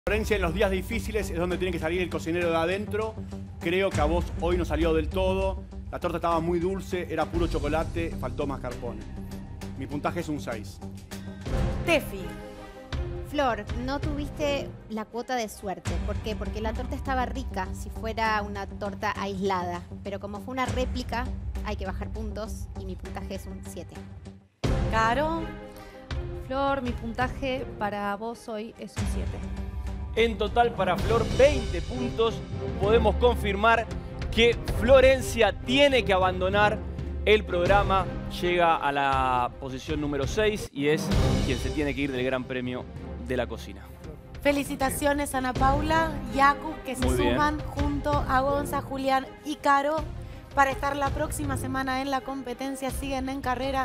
Florencia, en los días difíciles es donde tiene que salir el cocinero de adentro. Creo que a vos hoy no salió del todo. La torta estaba muy dulce, era puro chocolate, faltó mascarpone. Mi puntaje es un 6. Tefi. Flor, no tuviste la cuota de suerte. ¿Por qué? Porque la torta estaba rica si fuera una torta aislada. Pero como fue una réplica, hay que bajar puntos y mi puntaje es un 7. Caro. Flor, mi puntaje para vos hoy es un 7. En total para Flor, 20 puntos. Podemos confirmar que Florencia tiene que abandonar el programa. Llega a la posición número 6 y es quien se tiene que ir del Gran Premio de la Cocina. Felicitaciones a Ana Paula y Jakub, que se suman junto a Gonza, Julián y Caro para estar la próxima semana en la competencia. Siguen en carrera.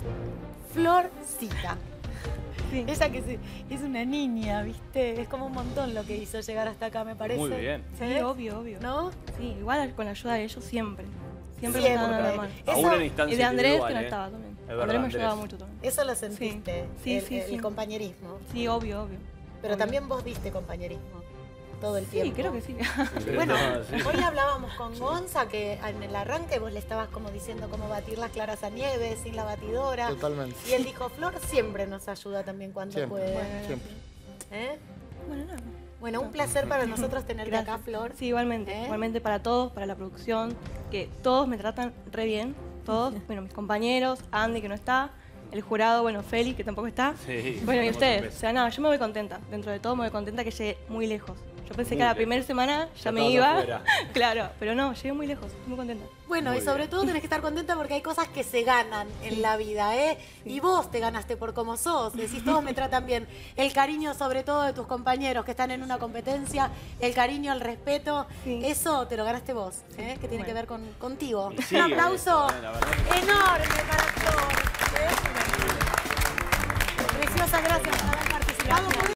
Florcita. Sí. Ella que es una niña, ¿viste? Es como un montón lo que hizo llegar hasta acá, me parece. Muy bien. Sí, obvio, obvio. ¿No? Sí, igual con la ayuda de ellos siempre. Siempre Siempre. me estaban dando la mano. Aún en instancias Y de Andrés, individuales, que no estaba también. verdad, Andrés me Andrés. ayudaba mucho también. Eso lo sentiste, Sí, el compañerismo. Sí, obvio, obvio. Pero Obvio. también vos diste compañerismo todo el tiempo. Sí, creo que sí. Bueno, Sí. hoy hablábamos con Gonza que en el arranque vos le estabas como diciendo cómo batir las claras a nieve sin la batidora. Totalmente. Y él dijo, Flor siempre nos ayuda también cuando Siempre. puede. Bueno, Siempre. ¿Eh? Bueno, nada. Bueno, un placer para nosotros tenerte acá, Flor. Sí, igualmente. ¿Eh? Igualmente para todos, para la producción, que todos me tratan re bien. Todos. Bueno, mis compañeros, Andy, que no está. El jurado, bueno, Félix, que tampoco está. Sí, Bueno, y damos un ustedes. beso. O sea, nada, yo me voy contenta. Dentro de todo me voy contenta que llegué muy lejos. Yo pensé Muy que a la lejos. primera semana ya Ya me estabas iba. afuera. Claro, pero no, llegué muy lejos. Estoy muy contenta. Bueno, Muy y sobre bien. todo tenés que estar contenta porque hay cosas que se ganan en la vida, ¿eh? Y vos te ganaste por cómo sos. Decís, todos me tratan bien. El cariño, sobre todo, de tus compañeros que están en una competencia, el cariño, el respeto, Sí. eso te lo ganaste vos, ¿eh? Que tiene Bueno. que ver contigo. Y sí, Un aplauso la verdad que sí. enorme para Flor. ¿eh? Preciosa, gracias por haber participado.